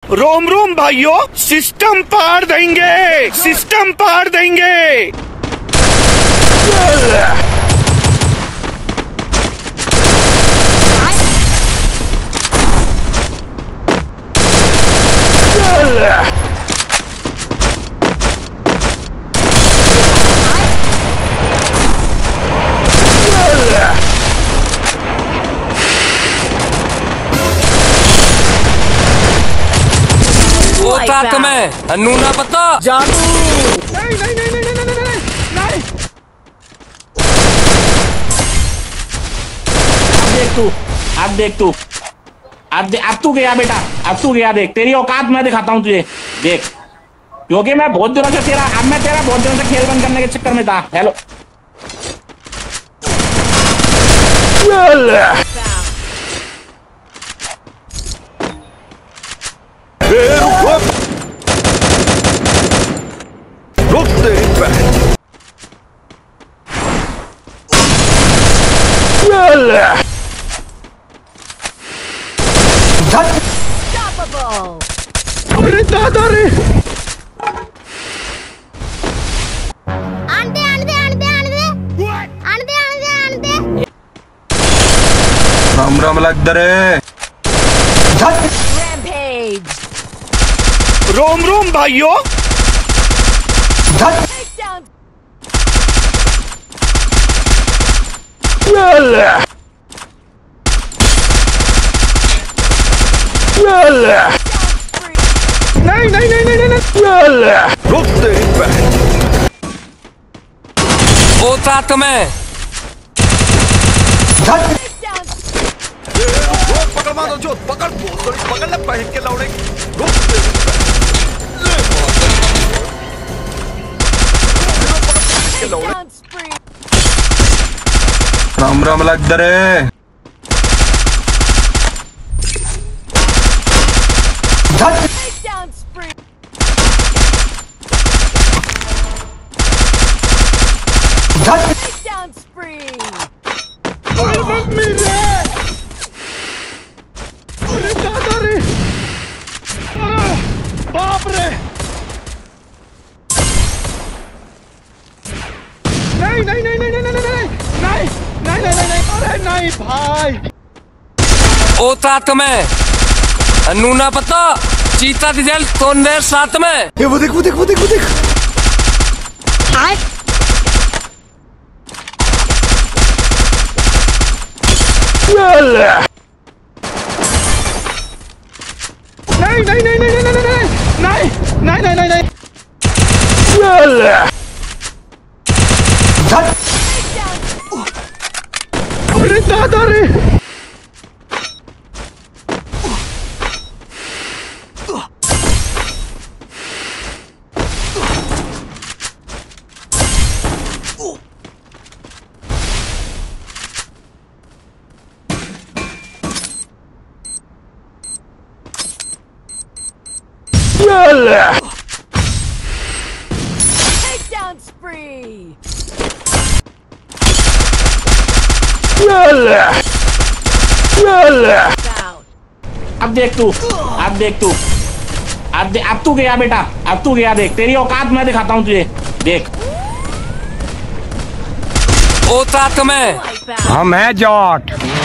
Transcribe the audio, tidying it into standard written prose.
रोम रोम भाइयों, सिस्टम पार देंगे, सिस्टम पार देंगे। तुम्हें अन्नू ना पता जादू। नहीं नहीं नहीं नहीं नहीं नहीं नहीं। अब देख तू अब तू गया बेटा, अब तू गया। देख तेरी औकात मैं दिखाता हूँ तुझे, देख। क्योंकि मैं बहुत दिनों से मैं तेरा बहुत दिनों से खेल बंद करने के चक्कर में था। हेलो रुक तेरी बहन। अरे दादा रे, राम राम लग रे। रोम रोम भाइयों, नहीं नहीं नहीं नहीं नहीं। रुक तेरी बहन। ओता तुम्हें पकड़ मारो जो पकड़ ले बहन के लौड़े। रुक राम राम लग रे। बाप रे, नहीं नहीं नहीं नहीं नहीं नहीं नहीं नहीं नहीं नहीं नहीं। अरे नहीं भाई। ओता तुम्हें अन्नू ना पता चीता दिजल कौन देर साथ में। ये वो देख वो देख वो देख वो देख। नहीं नहीं नहीं नहीं नहीं नहीं नहीं नहीं नहीं नहीं। अरे दादा रे, Takedown spree. अब देख तू अब तू गया बेटा, अब तू गया। देख तेरी औकात मैं दिखाता हूँ तुझे, देख। ओता तुम्हें हम है जॉट।